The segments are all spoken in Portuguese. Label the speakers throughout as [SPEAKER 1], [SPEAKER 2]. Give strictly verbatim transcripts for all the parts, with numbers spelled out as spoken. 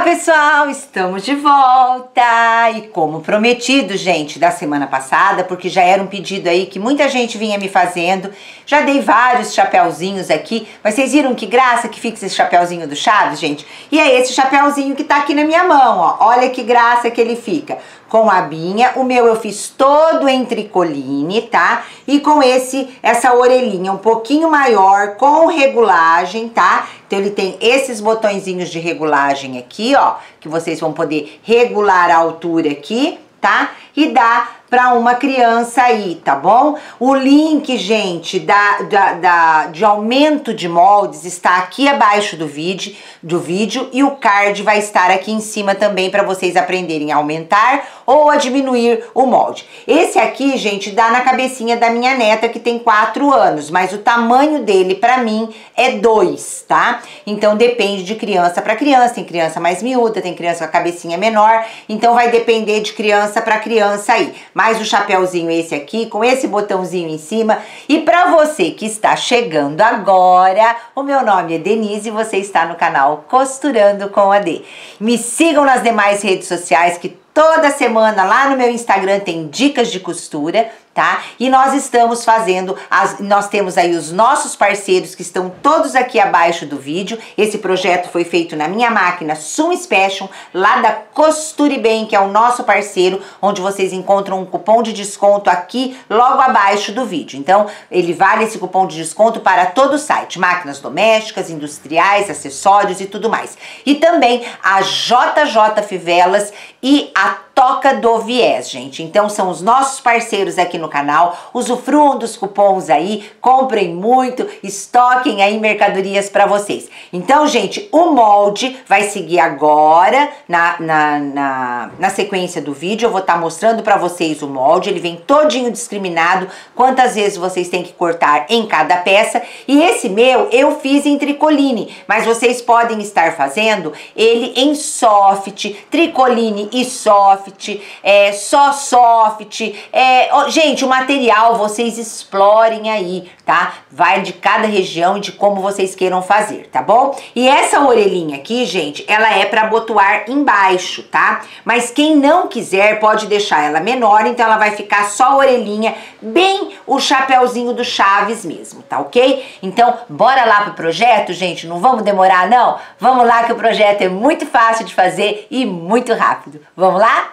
[SPEAKER 1] pessoal, estamos de volta e como prometido, gente, da semana passada, porque já era um pedido aí que muita gente vinha me fazendo, já dei vários chapéuzinhos aqui, mas vocês viram que graça que fica esse chapéuzinho do Chaves, gente? E é esse chapéuzinho que tá aqui na minha mão, ó, olha que graça que ele fica, com a abinha. O meu eu fiz todo em tricoline, tá? E com esse, essa orelhinha um pouquinho maior, com regulagem, tá? Então ele tem esses botõezinhos de regulagem aqui, ó, que vocês vão poder regular a altura aqui, tá? E dá para uma criança aí, tá bom? O link, gente, da, da, da, de aumento de moldes está aqui abaixo do vídeo, do vídeo e o card vai estar aqui em cima também para vocês aprenderem a aumentar ou a diminuir o molde. Esse aqui, gente, dá na cabecinha da minha neta que tem quatro anos, mas o tamanho dele para mim é dois, tá? Então depende de criança para criança, tem criança mais miúda, tem criança com a cabecinha menor, então vai depender de criança para criança aí. Mais o chapéuzinho esse aqui, com esse botãozinho em cima. E para você que está chegando agora, o meu nome é Denise e você está no canal Costurando com a D. Me sigam nas demais redes sociais que toda semana lá no meu Instagram tem dicas de costura, tá? E nós estamos fazendo, as, nós temos aí os nossos parceiros que estão todos aqui abaixo do vídeo. Esse projeto foi feito na minha máquina Sum Special, lá da Costure Bem, que é o nosso parceiro, onde vocês encontram um cupom de desconto aqui logo abaixo do vídeo. Então, ele vale esse cupom de desconto para todo o site, máquinas domésticas, industriais, acessórios e tudo mais. E também a J J Fivelas e a Toca do Viés, gente. Então são os nossos parceiros aqui no canal, usufruam dos cupons aí, comprem muito, estoquem aí mercadorias para vocês. Então, gente, o molde vai seguir agora na, na, na, na sequência do vídeo. Eu vou estar tá mostrando para vocês o molde, ele vem todinho discriminado, quantas vezes vocês têm que cortar em cada peça. E esse meu eu fiz em tricoline, mas vocês podem estar fazendo ele em soft, tricoline e soft, é, só soft, é, ó, gente, o material vocês explorem aí, tá? Vai de cada região e de como vocês queiram fazer, tá bom? E essa orelhinha aqui, gente, ela é para abotoar embaixo, tá? Mas quem não quiser pode deixar ela menor, então ela vai ficar só a orelhinha, bem o chapéuzinho do Chaves mesmo, tá ok? Então, bora lá pro projeto, gente, não vamos demorar não? Vamos lá que o projeto é muito fácil de fazer e muito rápido. Vamos lá?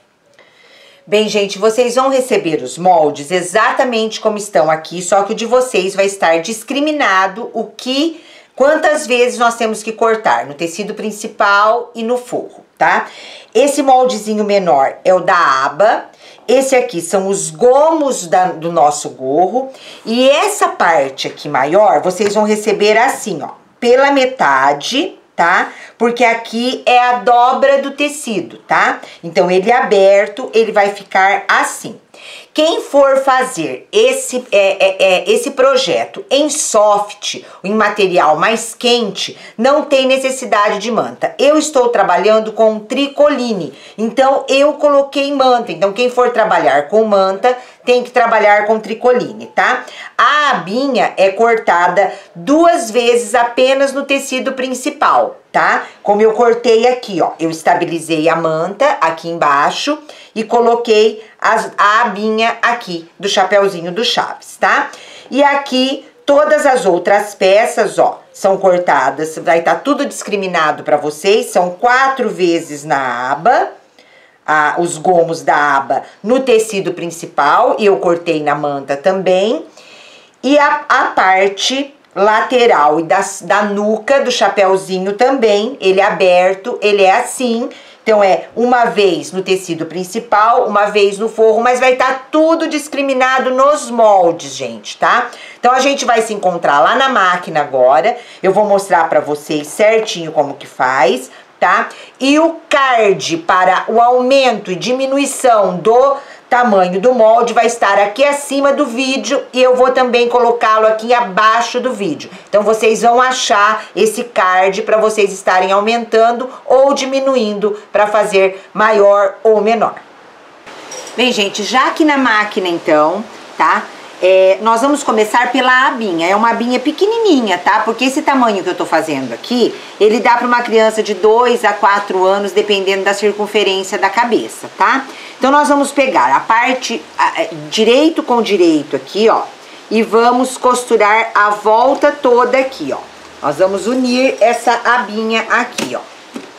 [SPEAKER 1] Bem, gente, vocês vão receber os moldes exatamente como estão aqui, só que o de vocês vai estar discriminado o que, quantas vezes nós temos que cortar no tecido principal e no forro, tá? Esse moldezinho menor é o da aba, esse aqui são os gomos da, do nosso gorro, e essa parte aqui maior, vocês vão receber assim, ó, pela metade, tá? Porque aqui é a dobra do tecido, tá? Então, ele aberto, ele vai ficar assim. Quem for fazer esse, é, é, é, esse projeto em soft, em material mais quente, não tem necessidade de manta. Eu estou trabalhando com tricoline, então eu coloquei manta. Então, quem for trabalhar com manta, tem que trabalhar com tricoline, tá? A abinha é cortada duas vezes apenas no tecido principal, tá? Como eu cortei aqui, ó, eu estabilizei a manta aqui embaixo e coloquei as, a abinha aqui do chapéuzinho do Chaves, tá? E aqui todas as outras peças, ó, são cortadas, vai estar tudo discriminado para vocês, são quatro vezes na aba, a, os gomos da aba no tecido principal, e eu cortei na manta também, e a, a parte lateral e da, da nuca do chapéuzinho também, ele é aberto, ele é assim. Então, é uma vez no tecido principal, uma vez no forro, mas vai estar tudo discriminado nos moldes, gente, tá? Então, a gente vai se encontrar lá na máquina agora. Eu vou mostrar pra vocês certinho como que faz, tá? E o card para o aumento e diminuição do tamanho do molde vai estar aqui acima do vídeo e eu vou também colocá-lo aqui abaixo do vídeo. Então, vocês vão achar esse card para vocês estarem aumentando ou diminuindo para fazer maior ou menor. Bem, gente, já aqui na máquina, então, tá? é, nós vamos começar pela abinha. É uma abinha pequenininha, tá? Porque esse tamanho que eu tô fazendo aqui, ele dá para uma criança de dois a quatro anos, dependendo da circunferência da cabeça, tá? Então, nós vamos pegar a parte a, direito com direito aqui, ó, e vamos costurar a volta toda aqui, ó. Nós vamos unir essa abinha aqui, ó.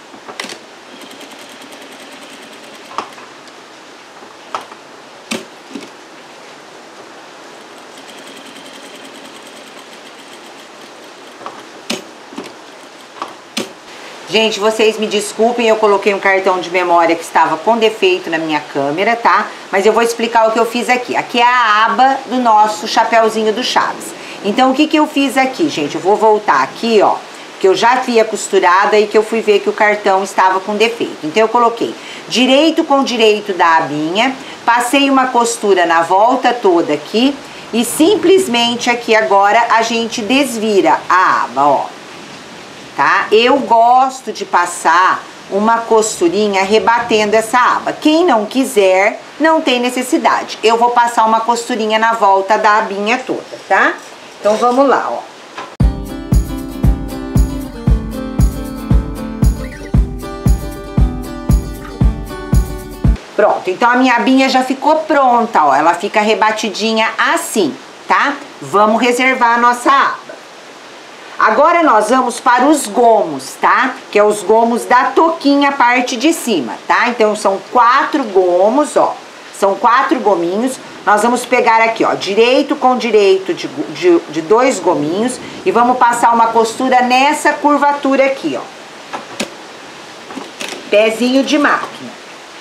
[SPEAKER 1] Gente, vocês me desculpem, eu coloquei um cartão de memória que estava com defeito na minha câmera, tá? Mas eu vou explicar o que eu fiz aqui. Aqui é a aba do nosso chapeuzinho do Chaves. Então, o que que eu fiz aqui, gente? Eu vou voltar aqui, ó, que eu já havia costurado e que eu fui ver que o cartão estava com defeito. Então, eu coloquei direito com direito da abinha, passei uma costura na volta toda aqui e simplesmente aqui agora a gente desvira a aba, ó. Tá? Eu gosto de passar uma costurinha rebatendo essa aba. Quem não quiser, não tem necessidade. Eu vou passar uma costurinha na volta da abinha toda, tá? Então, vamos lá, ó. Pronto, então a minha abinha já ficou pronta, ó. Ela fica rebatidinha assim, tá? Vamos reservar a nossa aba. Agora nós vamos para os gomos, tá? Que é os gomos da toquinha, parte de cima, tá? Então, são quatro gomos, ó. São quatro gominhos. Nós vamos pegar aqui, ó, direito com direito de, de, de dois gominhos e vamos passar uma costura nessa curvatura aqui, ó. Pezinho de máquina.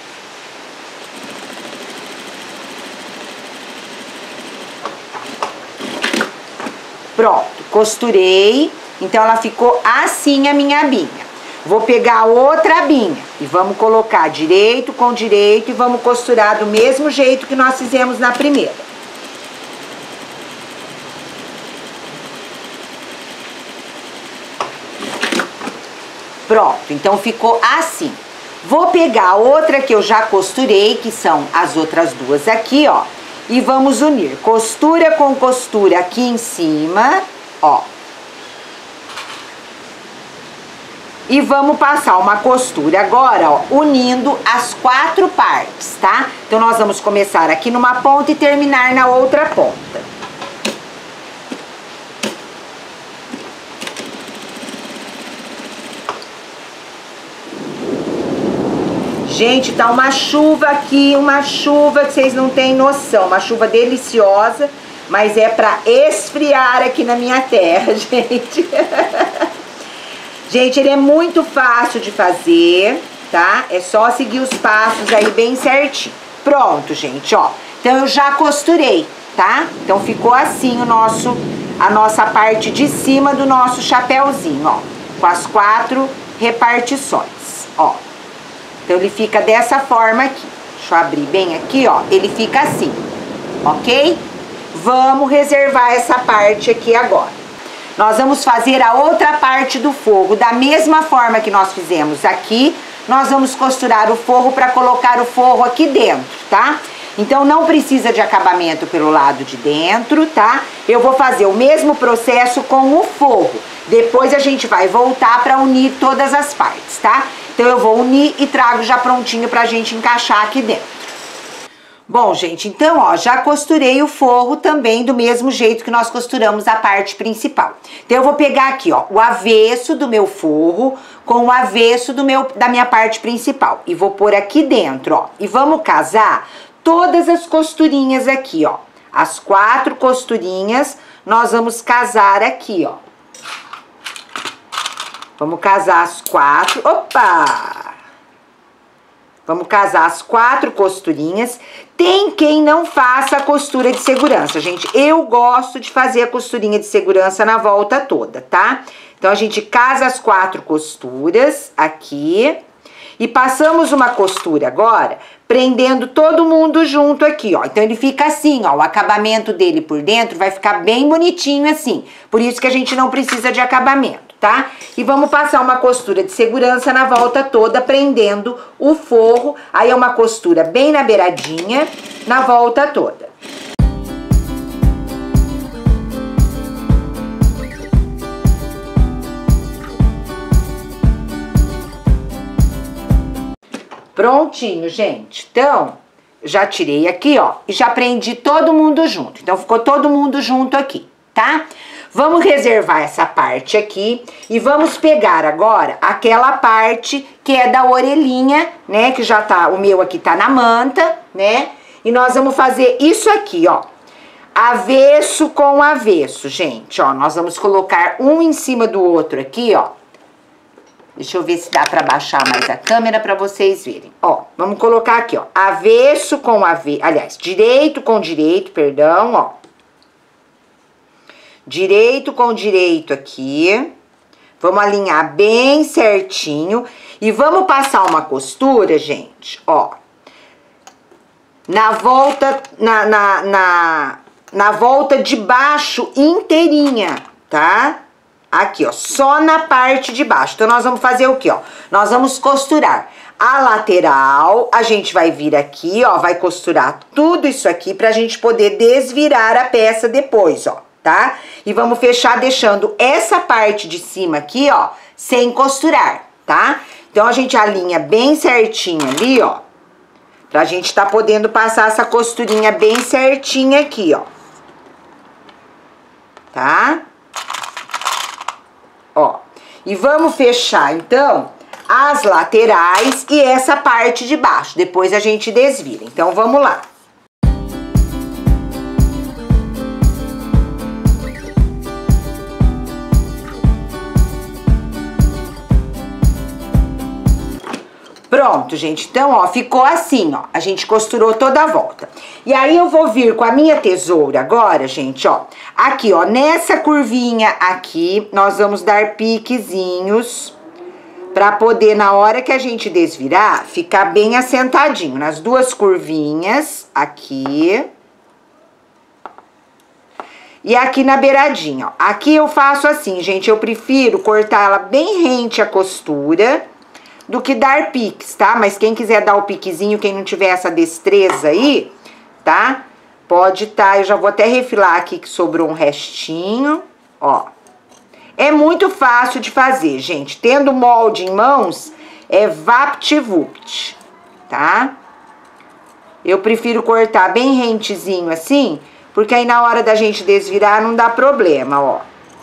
[SPEAKER 1] Pronto, costurei, então ela ficou assim a minha abinha. Vou pegar outra abinha e vamos colocar direito com direito e vamos costurar do mesmo jeito que nós fizemos na primeira. Pronto, então ficou assim. Vou pegar outra que eu já costurei, que são as outras duas aqui, ó. E vamos unir costura com costura aqui em cima, ó. E vamos passar uma costura agora, ó, unindo as quatro partes, tá? Então, nós vamos começar aqui numa ponta e terminar na outra ponta. Gente, tá uma chuva aqui, uma chuva que vocês não têm noção, uma chuva deliciosa, mas é pra esfriar aqui na minha terra, gente. Gente, ele é muito fácil de fazer, tá? É só seguir os passos aí bem certinho. Pronto, gente, ó. Então, eu já costurei, tá? Então, ficou assim o nosso, a nossa parte de cima do nosso chapéuzinho, ó. Com as quatro repartições, ó. Então, ele fica dessa forma aqui. Deixa eu abrir bem aqui, ó. Ele fica assim, ok? Vamos reservar essa parte aqui agora. Nós vamos fazer a outra parte do forro. Da mesma forma que nós fizemos aqui, nós vamos costurar o forro para colocar o forro aqui dentro, tá? Então, não precisa de acabamento pelo lado de dentro, tá? Eu vou fazer o mesmo processo com o forro. Depois, a gente vai voltar para unir todas as partes, tá? Então, eu vou unir e trago já prontinho pra gente encaixar aqui dentro. Bom, gente, então, ó, já costurei o forro também do mesmo jeito que nós costuramos a parte principal. Então, eu vou pegar aqui, ó, o avesso do meu forro com o avesso do meu, da minha parte principal. E vou pôr aqui dentro, ó. E vamos casar todas as costurinhas aqui, ó. As quatro costurinhas, nós vamos casar aqui, ó. Vamos casar as quatro. Opa! Vamos casar as quatro costurinhas. Tem quem não faça a costura de segurança, gente. Eu gosto de fazer a costurinha de segurança na volta toda, tá? Então, a gente casa as quatro costuras aqui. E passamos uma costura agora, prendendo todo mundo junto aqui, ó. Então, ele fica assim, ó. O acabamento dele por dentro vai ficar bem bonitinho assim. Por isso que a gente não precisa de acabamento, tá? E vamos passar uma costura de segurança na volta toda, prendendo o forro. Aí, é uma costura bem na beiradinha, na volta toda. Prontinho, gente. Então, já tirei aqui, ó, e já prendi todo mundo junto. Então, ficou todo mundo junto aqui, tá? Vamos reservar essa parte aqui e vamos pegar agora aquela parte que é da orelhinha, né? Que já tá, o meu aqui tá na manta, né? E nós vamos fazer isso aqui, ó. Avesso com avesso, gente, ó. Nós vamos colocar um em cima do outro aqui, ó. Deixa eu ver se dá pra baixar mais a câmera pra vocês verem. Ó, vamos colocar aqui, ó. Avesso com avesso, aliás, direito com direito, perdão, ó. Direito com direito aqui. Vamos alinhar bem certinho. E vamos passar uma costura, gente, ó. Na volta, na, na, na, na volta de baixo inteirinha, tá? Aqui, ó, só na parte de baixo. Então, nós vamos fazer o quê, ó? Nós vamos costurar a lateral, a gente vai vir aqui, ó, vai costurar tudo isso aqui pra gente poder desvirar a peça depois, ó. Tá? E vamos fechar deixando essa parte de cima aqui, ó, sem costurar, tá? Então, a gente alinha bem certinho ali, ó, pra gente tá podendo passar essa costurinha bem certinha aqui, ó. Tá? Ó, e vamos fechar, então, as laterais e essa parte de baixo. Depois a gente desvira. Então, vamos lá. Pronto, gente. Então, ó, ficou assim, ó. A gente costurou toda a volta. E aí, eu vou vir com a minha tesoura agora, gente, ó. Aqui, ó, nessa curvinha aqui, nós vamos dar piquezinhos pra poder, na hora que a gente desvirar, ficar bem assentadinho. Nas duas curvinhas, aqui. E aqui na beiradinha, ó. Aqui eu faço assim, gente. Eu prefiro cortar ela bem rente à costura do que dar piques, tá? Mas quem quiser dar o piquezinho, quem não tiver essa destreza aí, tá? Pode tá, eu já vou até refilar aqui que sobrou um restinho, ó. É muito fácil de fazer, gente. Tendo molde em mãos, é vapt-vupt, tá? Eu prefiro cortar bem rentezinho assim, porque aí na hora da gente desvirar não dá problema, ó.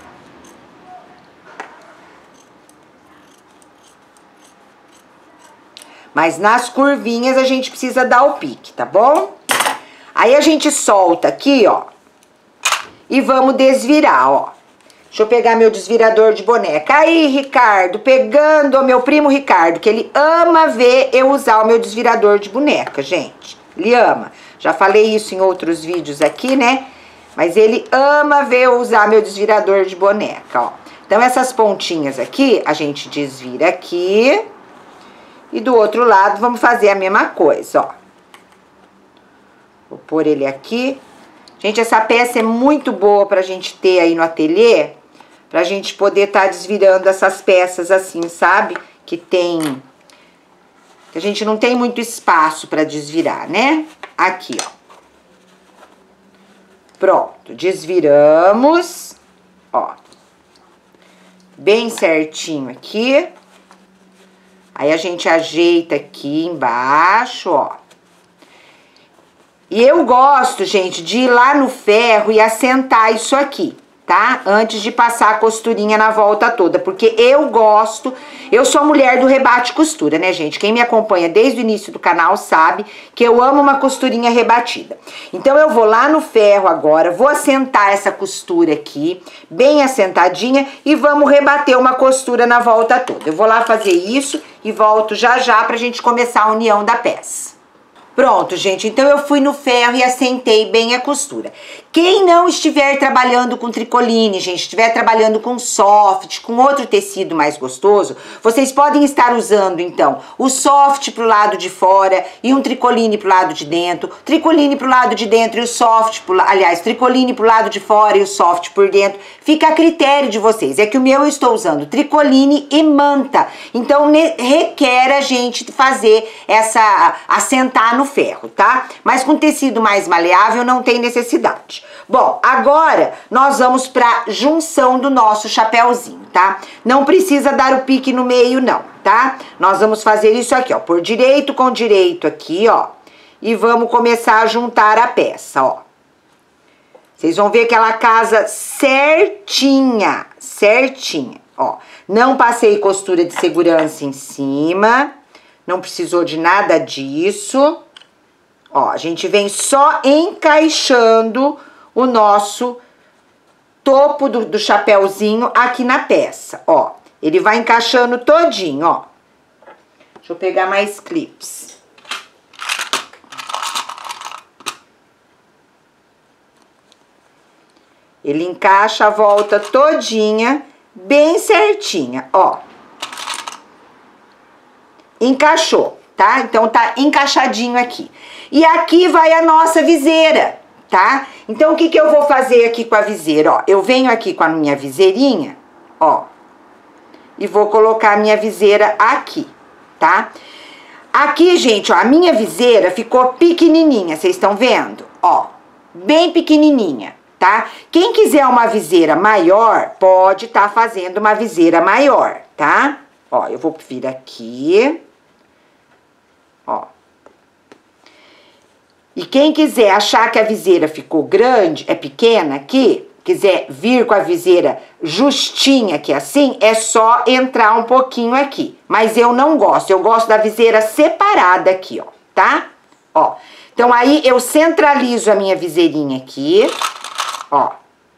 [SPEAKER 1] Mas nas curvinhas a gente precisa dar o pique, tá bom? Aí a gente solta aqui, ó. E vamos desvirar, ó. Deixa eu pegar meu desvirador de boneca. Aí, Ricardo, pegando o meu primo Ricardo, que ele ama ver eu usar o meu desvirador de boneca, gente. Ele ama. Já falei isso em outros vídeos aqui, né? Mas ele ama ver eu usar meu desvirador de boneca, ó. Então, essas pontinhas aqui, a gente desvira aqui. E do outro lado, vamos fazer a mesma coisa, ó. Vou pôr ele aqui. Gente, essa peça é muito boa pra gente ter aí no ateliê. Pra gente poder tá desvirando essas peças assim, sabe? Que tem... Que a gente não tem muito espaço pra desvirar, né? Aqui, ó. Pronto, desviramos. Ó. Bem certinho aqui. Aí, a gente ajeita aqui embaixo, ó. E eu gosto, gente, de ir lá no ferro e assentar isso aqui, tá? Antes de passar a costurinha na volta toda, porque eu gosto... Eu sou mulher do rebate e costura, né, gente? Quem me acompanha desde o início do canal sabe que eu amo uma costurinha rebatida. Então, eu vou lá no ferro agora, vou assentar essa costura aqui, bem assentadinha, e vamos rebater uma costura na volta toda. Eu vou lá fazer isso e volto já já pra gente começar a união da peça. Pronto, gente, então eu fui no ferro e assentei bem a costura. Quem não estiver trabalhando com tricoline, gente, estiver trabalhando com soft, com outro tecido mais gostoso, vocês podem estar usando, então, o soft pro lado de fora e um tricoline pro lado de dentro, tricoline pro lado de dentro e o soft, pro, aliás, tricoline pro lado de fora e o soft por dentro. Fica a critério de vocês. É que o meu eu estou usando tricoline e manta, então requer a gente fazer essa, assentar no ferro, tá? Mas com tecido mais maleável não tem necessidade. Bom, agora nós vamos pra junção do nosso chapéuzinho, tá? Não precisa dar o pique no meio não, tá? Nós vamos fazer isso aqui, ó, por direito com direito aqui, ó. E vamos começar a juntar a peça, ó. Vocês vão ver que ela casa certinha, certinha, ó. Não passei costura de segurança em cima, não precisou de nada disso. Ó, a gente vem só encaixando o nosso topo do, do chapéuzinho aqui na peça, ó. Ele vai encaixando todinho, ó. Deixa eu pegar mais clips. Ele encaixa a volta todinha, bem certinha, ó. Encaixou, tá? Então, tá encaixadinho aqui. E aqui vai a nossa viseira, tá? Então, o que que eu vou fazer aqui com a viseira, ó? Eu venho aqui com a minha viseirinha, ó. E vou colocar a minha viseira aqui, tá? Aqui, gente, ó, a minha viseira ficou pequenininha, vocês estão vendo? Ó, bem pequenininha. Tá? Quem quiser uma viseira maior, pode estar tá fazendo uma viseira maior, tá? Ó, eu vou vir aqui. Ó. E quem quiser achar que a viseira ficou grande, é pequena aqui, quiser vir com a viseira justinha aqui assim, é só entrar um pouquinho aqui. Mas eu não gosto, eu gosto da viseira separada aqui, ó, tá? Ó, então aí eu centralizo a minha viseirinha aqui. Ó,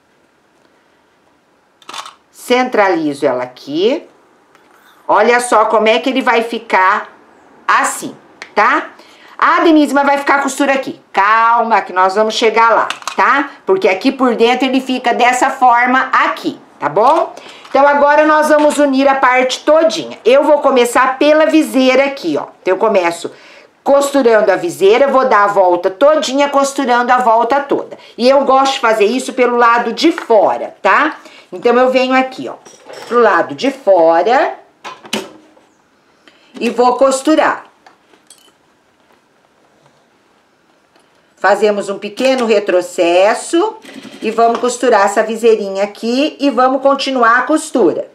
[SPEAKER 1] centralizo ela aqui. Olha só como é que ele vai ficar assim, tá? Ah, Denise, mas vai ficar a costura aqui. Calma, que nós vamos chegar lá, tá? Porque aqui por dentro ele fica dessa forma aqui, tá bom? Então, agora nós vamos unir a parte todinha. Eu vou começar pela viseira aqui, ó. Então, eu começo costurando a viseira, vou dar a volta todinha, costurando a volta toda. E eu gosto de fazer isso pelo lado de fora, tá? Então, eu venho aqui, ó, pro lado de fora e vou costurar. Fazemos um pequeno retrocesso e vamos costurar essa viseirinha aqui e vamos continuar a costura.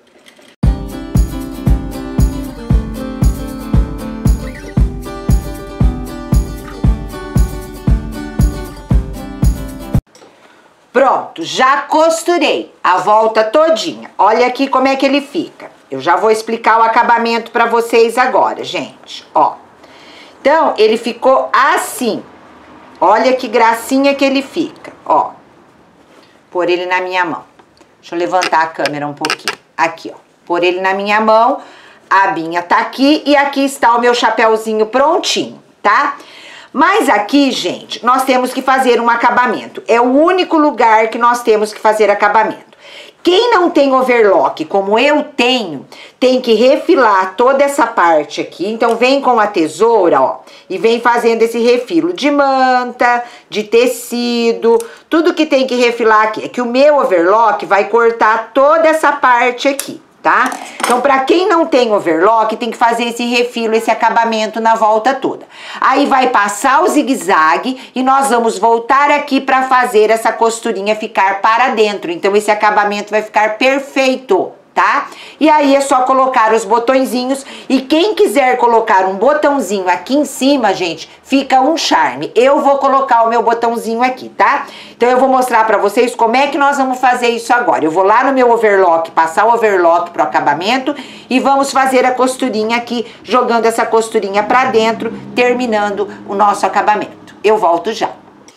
[SPEAKER 1] Pronto, já costurei a volta todinha. Olha aqui como é que ele fica. Eu já vou explicar o acabamento pra vocês agora, gente, ó. Então, ele ficou assim. Olha que gracinha que ele fica, ó. Pôr ele na minha mão. Deixa eu levantar a câmera um pouquinho. Aqui, ó. Pôr ele na minha mão. A abinha tá aqui e aqui está o meu chapéuzinho prontinho, tá? Mas aqui, gente, nós temos que fazer um acabamento. É o único lugar que nós temos que fazer acabamento. Quem não tem overlock, como eu tenho, tem que refilar toda essa parte aqui. Então, vem com a tesoura, ó, e vem fazendo esse refilo de manta, de tecido, tudo que tem que refilar aqui. É que o meu overlock vai cortar toda essa parte aqui, tá? Então, pra quem não tem overlock, tem que fazer esse refilo, esse acabamento na volta toda. Aí vai passar o zigue-zague e nós vamos voltar aqui pra fazer essa costurinha ficar para dentro. Então, esse acabamento vai ficar perfeito, tá? E aí é só colocar os botõezinhos e quem quiser colocar um botãozinho aqui em cima, gente, fica um charme. Eu vou colocar o meu botãozinho aqui, tá? Então eu vou mostrar pra vocês como é que nós vamos fazer isso agora. Eu vou lá no meu overlock, passar o overlock pro acabamento e vamos fazer a costurinha aqui, jogando essa costurinha pra dentro, terminando o nosso acabamento. Eu volto já.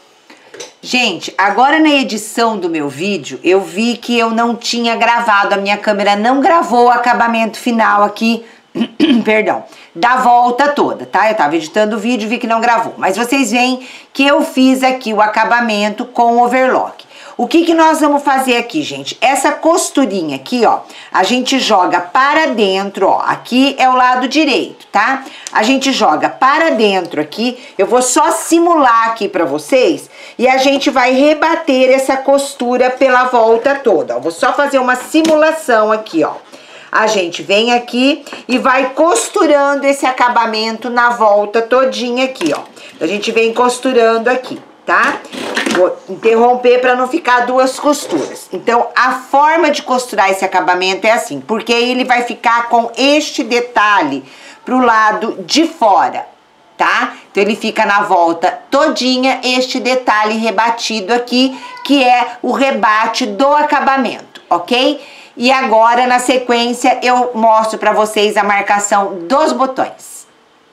[SPEAKER 1] Gente, agora na edição do meu vídeo, eu vi que eu não tinha gravado, a minha câmera não gravou o acabamento final aqui, perdão, da volta toda, tá? Eu tava editando o vídeo e vi que não gravou, mas vocês veem que eu fiz aqui o acabamento com o overlock. O que que nós vamos fazer aqui, gente? Essa costurinha aqui, ó, a gente joga para dentro, ó, aqui é o lado direito, tá? A gente joga para dentro aqui, eu vou só simular aqui pra vocês e a gente vai rebater essa costura pela volta toda, ó. Vou só fazer uma simulação aqui, ó. A gente vem aqui e vai costurando esse acabamento na volta todinha aqui, ó. A gente vem costurando aqui, tá? Vou interromper para não ficar duas costuras. Então, a forma de costurar esse acabamento é assim, porque ele vai ficar com este detalhe pro lado de fora, tá? Então, ele fica na volta todinha este detalhe rebatido aqui, que é o rebate do acabamento, ok? E agora, na sequência, eu mostro pra vocês a marcação dos botões.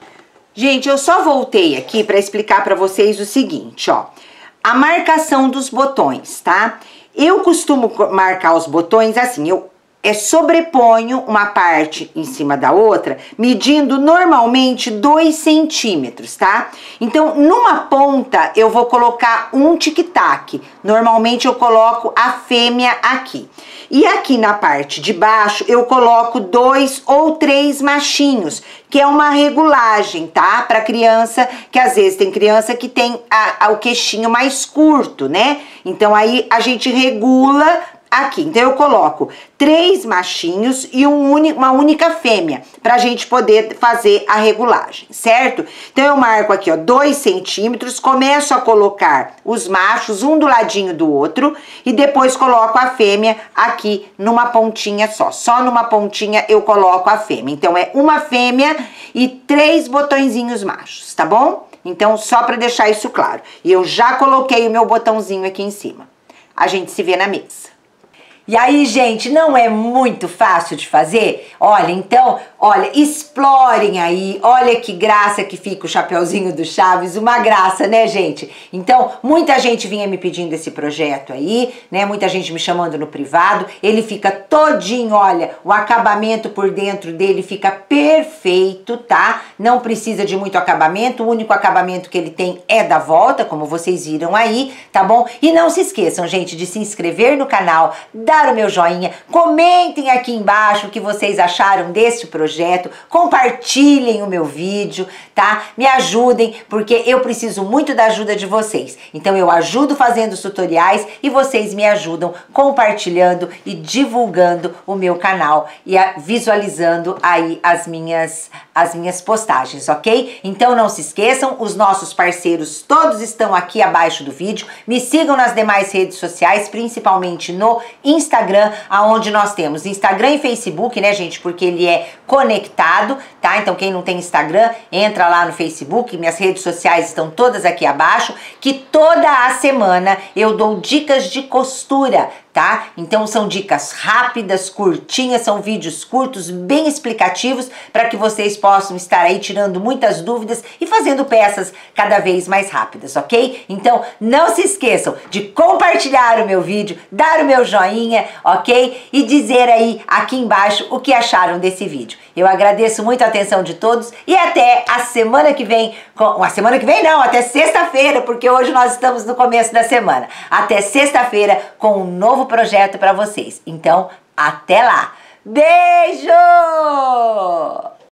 [SPEAKER 1] Gente, eu só voltei aqui pra explicar pra vocês o seguinte, ó. A marcação dos botões, tá? Eu costumo marcar os botões assim, eu é, sobreponho uma parte em cima da outra, medindo normalmente dois centímetros, tá? Então, numa ponta, eu vou colocar um tic-tac. Normalmente, eu coloco a fêmea aqui. E aqui na parte de baixo, eu coloco dois ou três machinhos, que é uma regulagem, tá? Pra criança, que às vezes tem criança que tem a, a, o queixinho mais curto, né? Então, aí a gente regula aqui. Então, eu coloco três machinhos e um uni, uma única fêmea, pra gente poder fazer a regulagem, certo? Então, eu marco aqui, ó, dois centímetros, começo a colocar os machos, um do ladinho do outro, e depois coloco a fêmea aqui numa pontinha só. Só numa pontinha eu coloco a fêmea. Então, é uma fêmea e três botõezinhos machos, tá bom? Então, só pra deixar isso claro. E eu já coloquei o meu botãozinho aqui em cima. A gente se vê na mesa. E aí, gente, não é muito fácil de fazer? Olha, então, olha, explorem aí, olha que graça que fica o chapeuzinho do Chaves, uma graça, né, gente? Então, muita gente vinha me pedindo esse projeto aí, né, muita gente me chamando no privado, ele fica todinho, olha, o acabamento por dentro dele fica perfeito, tá? Não precisa de muito acabamento, o único acabamento que ele tem é da volta, como vocês viram aí, tá bom? E não se esqueçam, gente, de se inscrever no canal, dar o meu joinha, comentem aqui embaixo o que vocês acharam deste projeto, compartilhem o meu vídeo, tá? Me ajudem, porque eu preciso muito da ajuda de vocês. Então eu ajudo fazendo os tutoriais e vocês me ajudam compartilhando e divulgando o meu canal e a, visualizando aí as minhas, as minhas postagens, ok? Então não se esqueçam, os nossos parceiros todos estão aqui abaixo do vídeo. Me sigam nas demais redes sociais, principalmente no Instagram, Instagram, aonde nós temos Instagram e Facebook, né, gente, porque ele é conectado, tá? Então, quem não tem Instagram, entra lá no Facebook, minhas redes sociais estão todas aqui abaixo, que toda a semana eu dou dicas de costura, tá? Então, são dicas rápidas, curtinhas, são vídeos curtos, bem explicativos, para que vocês possam estar aí tirando muitas dúvidas e fazendo peças cada vez mais rápidas, ok? Então, não se esqueçam de compartilhar o meu vídeo, dar o meu joinha, ok? E dizer aí aqui embaixo o que acharam desse vídeo. Eu agradeço muito a atenção de todos e até a semana que vem, com, a semana que vem não, até sexta-feira, porque hoje nós estamos no começo da semana. Até sexta-feira com um novo projeto para vocês. Então, até lá. Beijo!